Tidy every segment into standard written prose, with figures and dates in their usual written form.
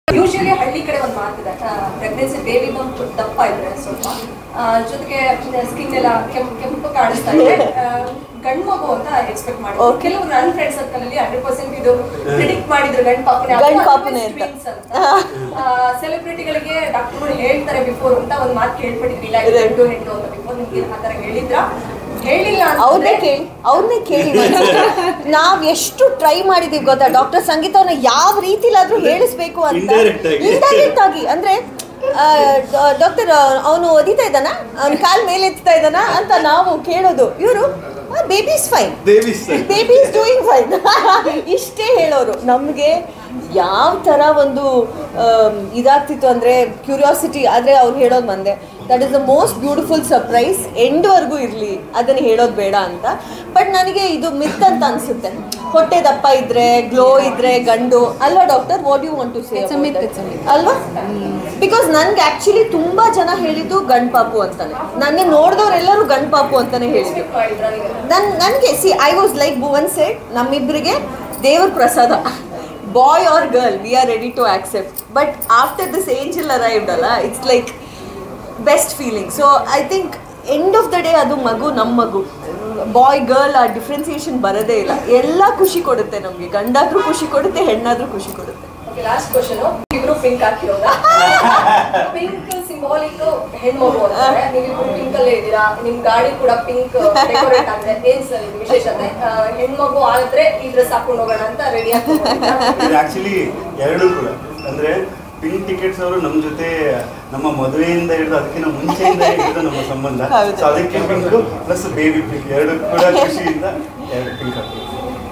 Usually ಹಳ್ಳಿ ಕಡೆ ಒಂದು ಮಾತಿದೆ, ಪ್ರೆಗ್ನೆನ್ಸಿ ಬೇಬಿ ಬಂಪ್ ದಪ್ಪ ಇದ್ರೆ ಸ್ವಲ್ಪ ಜೊತೆಗೆ ಸ್ಕಿನ್ ಎಲ್ಲ ಕೆಂಪು ಕಾಣಿಸ್ತಾ ಇದೆ, ಗಂಡು ಮಗು ಅಂತ ಎಕ್ಸ್ಪೆಕ್ಟ್ ಮಾಡಿ. ಕೆಲವು ನನ್ನ ಫ್ರೆಂಡ್ ಸರ್ಕಲ್ ಅಲ್ಲಿ 100% ಇದು ಪ್ರಿಡಿಕ್ಟ್ ಮಾಡಿದ್ರು ಗಂಡು ಪಾಪನೇ ಅಂತ. ಸೆಲೆಬ್ರಿಟಿಗಳಿಗೆ ಡಾಕ್ಟರ್ಗಳು ಹೇಳ್ತಾರೆ ಬಿಫೋರ್ ಅಂತ ಒಂದು ಮಾತು ಕೇಳ್ಪಟ್ಟಿದ್ರಿಲ್ಲ, ಗಂಡು ಹೆಣ್ಣು ಅಂತ ಬಿಫೋರ್ ನಿಮ್ಗೆ ಆ ತರ ಹೇಳಿದ್ರ? ಹೇಳಿಲ್ಲ, ಅವ್ರನ್ನೇ ಕೇಳಿ. ನಾವ್ ಎಷ್ಟು ಟ್ರೈ ಮಾಡಿದೀವಿ ಗೊತ್ತಾ ಡಾಕ್ಟರ್ ಸಂಗೀತ ಅವ್ರನ್ನ ಯಾವ ರೀತಿಲಾದ್ರೂ ಹೇಳಿಸ್ಬೇಕು ಅಂತ, ಇಂಡೈರೆಕ್ಟ್ ಆಗಿ. ಅಂದ್ರೆ ಡಾಕ್ಟರ್ ಅವನು ಒದಿತಾ ಇದ್ದಾನ, ಅವ್ನ ಕಾಲ್ ಮೇಲೆ ಎತ್ತಾ ಇದ್ದಾನ ಅಂತ ನಾವು ಕೇಳೋದು. ಇವರು baby is fine, baby is doing fine ಇಷ್ಟೇ ಹೇಳೋರು. ನಮಗೆ ಯಾವ ಥರ ಒಂದು ಇದಾಗ್ತಿತ್ತು ಅಂದರೆ ಕ್ಯೂರಿಯಾಸಿಟಿ. ಆದರೆ ಅವ್ರು ಹೇಳೋದು ಬಂದೆ, that is the most beautiful surprise, ಎಂಡ್ವರೆಗೂ ಇರಲಿ, ಅದನ್ನು ಹೇಳೋದು ಬೇಡ ಅಂತ. ಬಟ್ ನನಗೆ ಇದು ಮಿತ್ ಅಂತ ಅನಿಸುತ್ತೆ. ಹೊಟ್ಟೆ ದಪ್ಪ ಇದ್ದರೆ, ಗ್ಲೋ ಇದ್ದರೆ ಗಂಡು ಅಲ್ವಾ doctor? What you want to say ಅಲ್ವಾ? ಬಿಕಾಸ್ ನನಗೆ ಆ್ಯಕ್ಚುಲಿ ತುಂಬ ಜನ ಹೇಳಿದ್ದು ಗಂಡು ಪಾಪು ಅಂತಾನೆ. ನನಗೆ ನೋಡಿದವರೆಲ್ಲರೂ ಗಂಡು ಪಾಪು ಅಂತಾನೆ ಹೇಳಿದ್ದು. ನನಗೆ I was like Bhuvan said, ನಮ್ಮಿಬ್ಬರಿಗೆ ದೇವ್ರ ಪ್ರಸಾದ, boy or girl we are ready to accept. But after this angel arrived ಅಲ್ಲ, it's like best feeling. So I think end of the day ಅದು ಮಗು ನಮ್ಮ ಮಗು. ಬಾಯ್ ಗರ್ಲ್ ಆ ಡಿಫ್ರೆನ್ಸಿಯೇಷನ್ ಬರೋದೇ ಇಲ್ಲ. ಎಲ್ಲ ಖುಷಿ ಕೊಡುತ್ತೆ ನಮಗೆ, ಗಂಡಾದ್ರೂ ಖುಷಿ ಕೊಡುತ್ತೆ, ಹೆಣ್ಣಾದ್ರೂ ಖುಷಿ ಕೊಡುತ್ತೆ. ಲಾಸ್ಟ್ ಕ್ವಶನ್, ಇಬ್ರು ಪಿಂಕ್ ಹಾಕಿರೋದ? ಪಿಂಕ್ ಸಿಂಬಾಲಿಕ್ ಹೆಣ್ಮಗು ಅಂತಾರೆ, ನೀವಿಬ್ರು ಪಿಂಕ್ ಅಲ್ಲೇ ಇದ್ದೀರಾ, ನಿಮ್ ಗಾಡಿ ಕೂಡ ಪಿಂಕ್ ಡೆಕೋರೇಟ್ ಆಗಿದೆ. ಏನ್ ಸರ್ ಇದು ವಿಶೇಷತೆ? ಹೆಣ್ಮಗು ಆದ್ರೆ ಈ ಡ್ರೆಸ್ ಹಾಕೊಂಡು ಹೋಗೋಣ ಅಂತ ರೆಡಿ ಆಗ್ತಾರೆ. ಆಕ್ಚುಲಿ ಎರಡು ಕೂಡ ಅಂದ್ರೆ ಪಿಂಕ್ ಟಿಕೆಟ್ಸ್ ಅವರು ನಮ್ಮ ಜೊತೆ ನಮ್ಮ ಮದುವೆಯಿಂದ ಹಿಡಿದು ಅದಕ್ಕಿಂತ ಮುಂಚೆಯಿಂದ ಹಿಡಿದು ನಮ್ಮ ಸಂಬಂಧ. ಸೊ ಅದಕ್ಕೆ ಪಿಂಕ್ ಪ್ಲಸ್ ಬೇಬಿ ಪಿಂಕ್ ಎರಡು ಕೂಡ ಖುಷಿಯಿಂದ ಎರಡು ಪಿಂಕ್ ಹಾಕ್ತೀವಿ.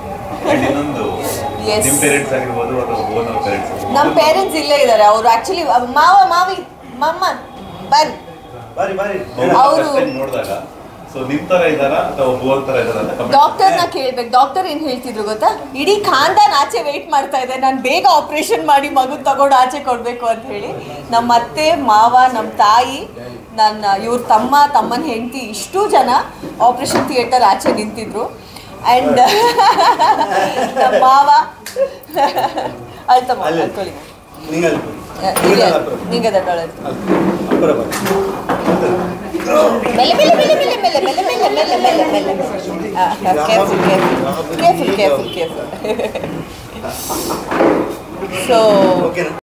ನಮ್ಮ ಪೇರೆಂಟ್ಸ್ ಇಲ್ಲೇ ಇದ್ದಾರೆ. ಅವರು ಆಕ್ಚುಲಿ ಮಾವಿ ಮಮ್ಮ ಅವರು ಡಾಕ್ಟರ್ನ ಕೇಳ್ಬೇಕು. ಡಾಕ್ಟರ್ ಏನ್ ಹೇಳ್ತಿದ್ರು ಗೊತ್ತಾ, ಇಡೀ ಖಾನ್ದಾನ್ ಆಚೆ ವೇಟ್ ಮಾಡ್ತಾ ಇದೆ, ನಾನು ಬೇಗ ಆಪರೇಷನ್ ಮಾಡಿ ಮಗು ತಗೊಂಡು ಆಚೆ ಕೊಡ್ಬೇಕು ಅಂತ ಹೇಳಿ. ನಮ್ಮ ಅತ್ತೆ ಮಾವ, ನಮ್ಮ ತಾಯಿ, ಇವ್ರ ತಮ್ಮನ ಹೆಂಡತಿ, ಇಷ್ಟು ಜನ ಆಪರೇಷನ್ ಥಿಯೇಟರ್ ಆಚೆ ನಿಂತಿದ್ರು. ಆ್ಯಂಡ್ ನಮ್ಮ ಮಾವ ಅಳ್ತಮ್ಮ ಅಳ್ಕೊಳ್ಳಿ ನಿಂಗೆ ದಟ್ಟೊಳಗೆ ಮೆಲ್ಲ ಮೆಲ್ಲ ಮೆಲ್ಲ ಮೆಲ್ಲ ಮೆಲ್ಲ ಮೆಲ್ಲ ಮೆಲ್ಲ ಮೆಲ್ಲ ಮೆಲ್ಲ ಮೆಲ್ಲ careful careful careful careful careful. So